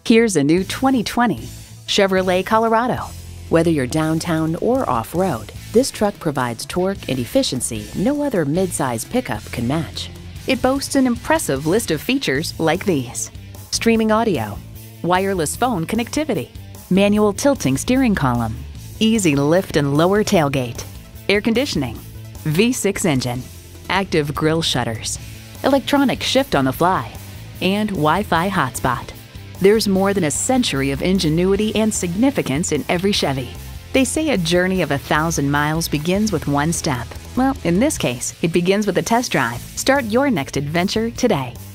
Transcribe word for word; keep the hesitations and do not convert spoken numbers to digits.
Here's a new twenty twenty Chevrolet Colorado. Whether you're downtown or off-road, this truck provides torque and efficiency no other midsize pickup can match. It boasts an impressive list of features like these: streaming audio, wireless phone connectivity, manual tilting steering column, easy lift and lower tailgate, air conditioning, V six engine, active grille shutters, electronic shift on the fly, and Wi-Fi hotspot. There's more than a century of ingenuity and significance in every Chevy. They say a journey of a thousand miles begins with one step. Well, in this case, it begins with a test drive. Start your next adventure today.